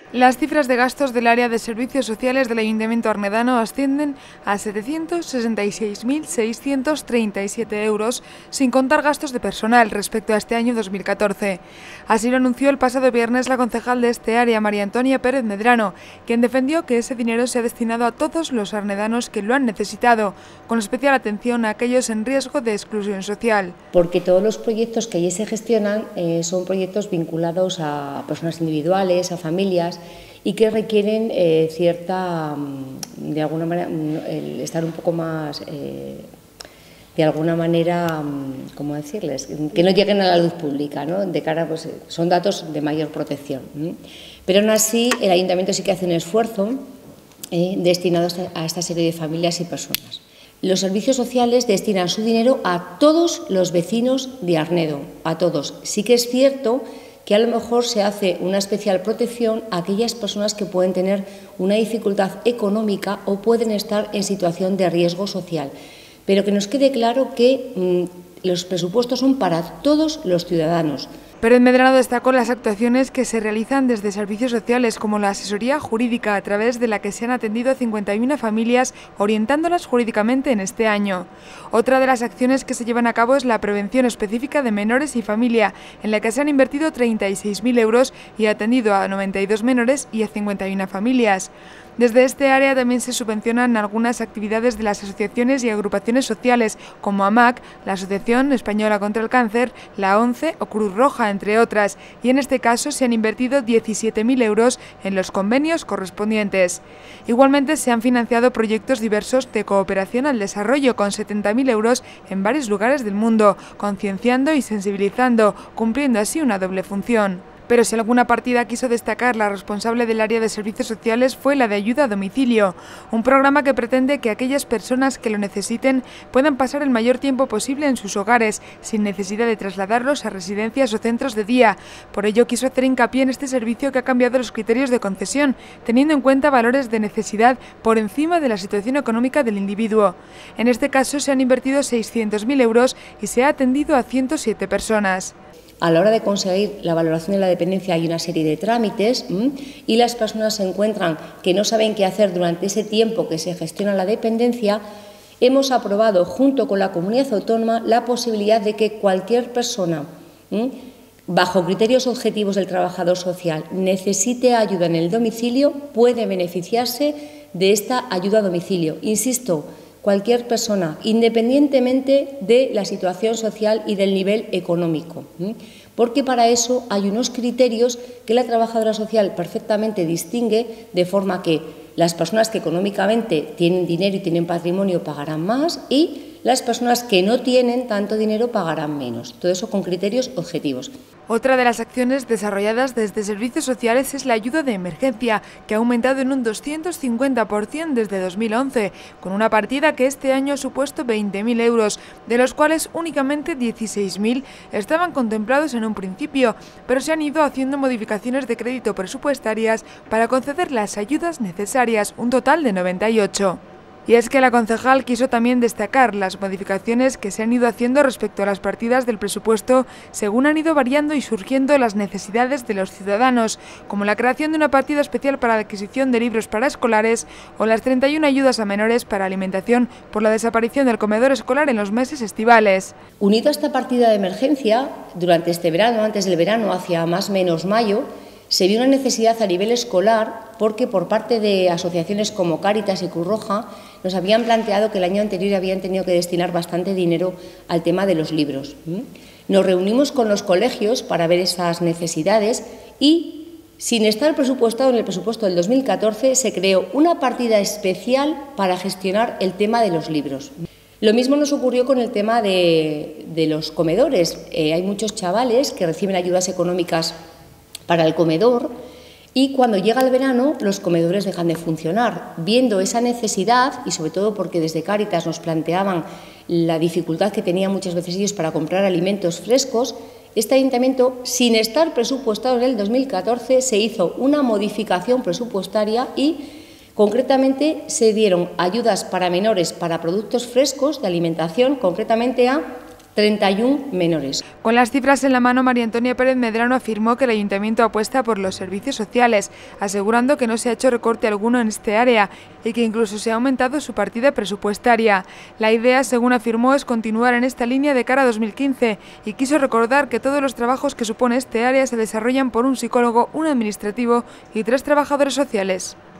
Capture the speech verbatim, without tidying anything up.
Las cifras de gastos del área de servicios sociales del Ayuntamiento arnedano ascienden a setecientos sesenta y seis mil seiscientos treinta y siete euros, sin contar gastos de personal respecto a este año dos mil catorce. Así lo anunció el pasado viernes la concejal de este área, María Antonia Pérez Medrano, quien defendió que ese dinero se ha destinado a todos los arnedanos que lo han necesitado, con especial atención a aquellos en riesgo de exclusión social. Porque todos los proyectos que allí se gestionan eh, son proyectos vinculados a personas individuales, a familias, y que requieren eh, cierta, de alguna manera, el estar un poco más, eh, de alguna manera, ¿cómo decirles?, que no lleguen a la luz pública, ¿no? De cara, pues, son datos de mayor protección. ¿eh? Pero aún así, el Ayuntamiento sí que hace un esfuerzo eh, destinado a esta serie de familias y personas. Los servicios sociales destinan su dinero a todos los vecinos de Arnedo, a todos. Sí que es cierto que a lo mejor se hace una especial protección a aquellas personas que pueden tener una dificultad económica o pueden estar en situación de riesgo social. Pero que nos quede claro que mmm, los presupuestos son para todos los ciudadanos. Pérez Medrano destacó las actuaciones que se realizan desde servicios sociales, como la asesoría jurídica, a través de la que se han atendido a cincuenta y una familias, orientándolas jurídicamente en este año. Otra de las acciones que se llevan a cabo es la prevención específica de menores y familia, en la que se han invertido treinta y seis mil euros y atendido a noventa y dos menores y a cincuenta y una familias. Desde este área también se subvencionan algunas actividades de las asociaciones y agrupaciones sociales, como AMAC, la Asociación Española contra el Cáncer, la ONCE o Cruz Roja, entre otras, y en este caso se han invertido diecisiete mil euros en los convenios correspondientes. Igualmente se han financiado proyectos diversos de cooperación al desarrollo con setenta mil euros en varios lugares del mundo, concienciando y sensibilizando, cumpliendo así una doble función. Pero si alguna partida quiso destacar, la responsable del área de servicios sociales fue la de ayuda a domicilio, un programa que pretende que aquellas personas que lo necesiten puedan pasar el mayor tiempo posible en sus hogares, sin necesidad de trasladarlos a residencias o centros de día. Por ello quiso hacer hincapié en este servicio que ha cambiado los criterios de concesión, teniendo en cuenta valores de necesidad por encima de la situación económica del individuo. En este caso se han invertido seiscientos mil euros y se ha atendido a ciento siete personas. A la hora de conseguir la valoración de la dependencia hay una serie de trámites ¿m? y las personas se encuentran que no saben qué hacer durante ese tiempo que se gestiona la dependencia. Hemos aprobado junto con la comunidad autónoma la posibilidad de que cualquier persona, ¿m? bajo criterios objetivos del trabajador social, necesite ayuda en el domicilio, puede beneficiarse de esta ayuda a domicilio. Insisto, cualquier persona, independientemente de la situación social y del nivel económico, ¿eh? porque para eso hay unos criterios que la trabajadora social perfectamente distingue, de forma que las personas que económicamente tienen dinero y tienen patrimonio pagarán más y las personas que no tienen tanto dinero pagarán menos. Todo eso con criterios objetivos. Otra de las acciones desarrolladas desde servicios sociales es la ayuda de emergencia, que ha aumentado en un doscientos cincuenta por ciento desde dos mil once, con una partida que este año ha supuesto veinte mil euros, de los cuales únicamente dieciséis mil estaban contemplados en un principio, pero se han ido haciendo modificaciones de crédito presupuestarias para conceder las ayudas necesarias, un total de noventa y ocho. Y es que la concejal quiso también destacar las modificaciones que se han ido haciendo respecto a las partidas del presupuesto según han ido variando y surgiendo las necesidades de los ciudadanos, como la creación de una partida especial para la adquisición de libros para escolares o las treinta y una ayudas a menores para alimentación por la desaparición del comedor escolar en los meses estivales. Unido a esta partida de emergencia, durante este verano, antes del verano, hacia más o menos mayo, se vio una necesidad a nivel escolar porque por parte de asociaciones como Cáritas y Cruz Roja nos habían planteado que el año anterior habían tenido que destinar bastante dinero al tema de los libros. Nos reunimos con los colegios para ver esas necesidades y, sin estar presupuestado en el presupuesto del dos mil catorce, se creó una partida especial para gestionar el tema de los libros. Lo mismo nos ocurrió con el tema de, de los comedores. Eh, hay muchos chavales que reciben ayudas económicas para el comedor y cuando llega el verano los comedores dejan de funcionar. Viendo esa necesidad y sobre todo porque desde Cáritas nos planteaban la dificultad que tenían muchas veces ellos para comprar alimentos frescos, este ayuntamiento, sin estar presupuestado en el dos mil catorce, se hizo una modificación presupuestaria y concretamente se dieron ayudas para menores para productos frescos de alimentación, concretamente a treinta y uno menores. Con las cifras en la mano, María Antonia Pérez Medrano afirmó que el Ayuntamiento apuesta por los servicios sociales, asegurando que no se ha hecho recorte alguno en este área y que incluso se ha aumentado su partida presupuestaria. La idea, según afirmó, es continuar en esta línea de cara a dos mil quince y quiso recordar que todos los trabajos que supone este área se desarrollan por un psicólogo, un administrativo y tres trabajadores sociales.